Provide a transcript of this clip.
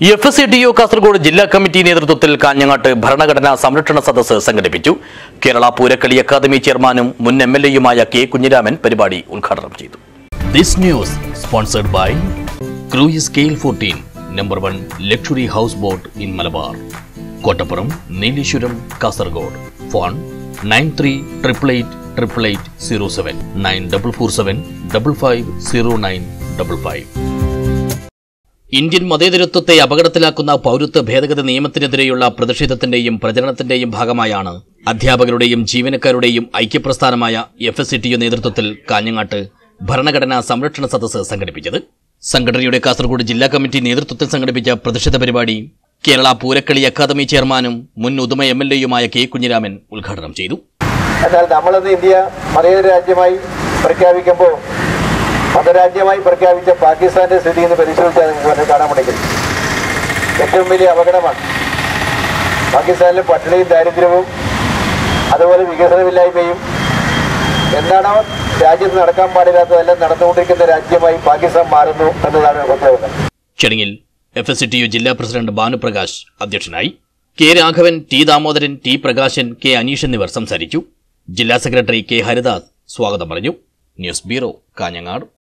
FSCTU Kasaragod ജില്ലാ committee നേതൃത്വത്തിൽ കാഞ്ഞങ്ങാട്ട് ഭരണഘടനാ സംരക്ഷണ സദസ്സ് സംഘടിപ്പിച്ചു. കേരള പൂരക്കളി അക്കാദമി ചെയർമാനും മുൻ MLAയുമായ കെ കുഞ്ഞിരാമൻ പരിപാടി ഉദ്ഘാടനം ചെയ്തു. This news sponsored by Cruise Scale 14, number 1 luxury houseboat in Malabar, Kottapuram, Neelishwaram, Kasargod. Phone 93888807 9447 550955. Indian മതേതരത്വത്തെ അപകടത്തിലാക്കുന്ന പൗരത്വ ഭേദഗതി നിയമത്തിനെതിരെയുള്ള പ്രതിഷേധത്തിന്റെയും പ്രചരണത്തിന്റെയും ഭാഗമായാണ് അധ്യാപകരുടെയും ജീവനക്കാരുടെയും ഐക്യപ്രസ്ഥാനമായ FSCTU നേതൃത്വത്തിൽ കാഞ്ഞങ്ങാട്ട് ഭരണഘടനാ സംരക്ഷണ സദസ്സ് സംഘടിപ്പിച്ചത്. സംഘടനയുടെ കാസർഗോഡ് ജില്ലാ കമ്മിറ്റി നേതൃത്വത്തിൽ സംഘടിപ്പിച്ച പ്രതിഷേധ പരിപാടി കേരള പൂരക്കളി അക്കാദമി ചെയർമാനും മുൻ ഉദുമ MLAയുമായ കെ കുഞ്ഞിരാമൻ ഉദ്ഘാടനം ചെയ്തു. എന്നാൽ നമ്മളത് ഇന്ത്യ മതേതര രാജ്യമായി പ്രഖ്യാപിക്കുമ്പോൾ മതരാജ്യമായി പ്രഖ്യാപിച്ച പാകിസ്ഥാന്റെ സ്ഥിതി എന്ന് പരിശോധിച്ചാൽ നിങ്ങൾക്ക് കാണാൻ പറ്റും. ഏറ്റവും വലിയ അപകടമാണ്. പാകിസ്ഥാനിലെ പട്ടിണിയും ദാരിദ്ര്യവും അതുപോലെ വികസനമില്ലായ്മയും എന്താണോ രാജ്യത്ത് നടക്കാൻ പാടില്ലാത്തതെല്ലാം നടന്നുകൊണ്ടിരിക്കുന്ന രാജ്യമായി പാകിസ്ഥാൻ മാറുന്നു എന്നതാണ് പ്രത്യേകത. ചടങ്ങിൽ FSCTU ജില്ലാ പ്രസിഡന്റ് ഭാനുപ്രകാശ് അധ്യക്ഷനായി. K Raghavan, T Damodaran, T Prakashan, K Aneesh എന്നിവർ സംസാരിച്ചു. ജില്ലാ സെക്രട്ടറി കെ ഹരിദാസ് സ്വാഗതം പറഞ്ഞു. News bureau, Kanhangad.